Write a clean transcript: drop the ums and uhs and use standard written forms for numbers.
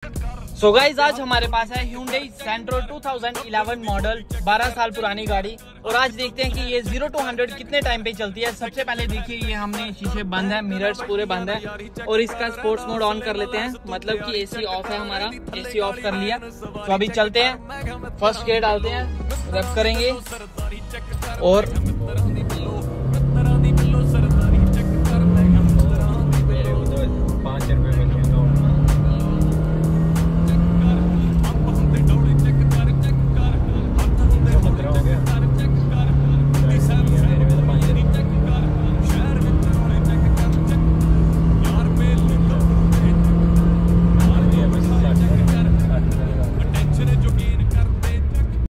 So guys, आज हमारे पास है Hyundai Santro 2011 मॉडल, 12 साल पुरानी गाड़ी। और आज देखते हैं कि ये 0 to 100 कितने टाइम पे चलती है। सबसे पहले देखिए, ये हमने शीशे बंद है, मिरर्स पूरे बंद है। और इसका स्पोर्ट्स मोड ऑन कर लेते हैं, मतलब कि एसी ऑफ है, हमारा एसी ऑफ कर लिया। तो अभी चलते हैं, फर्स्ट गियर डालते हैं, रेव करेंगे और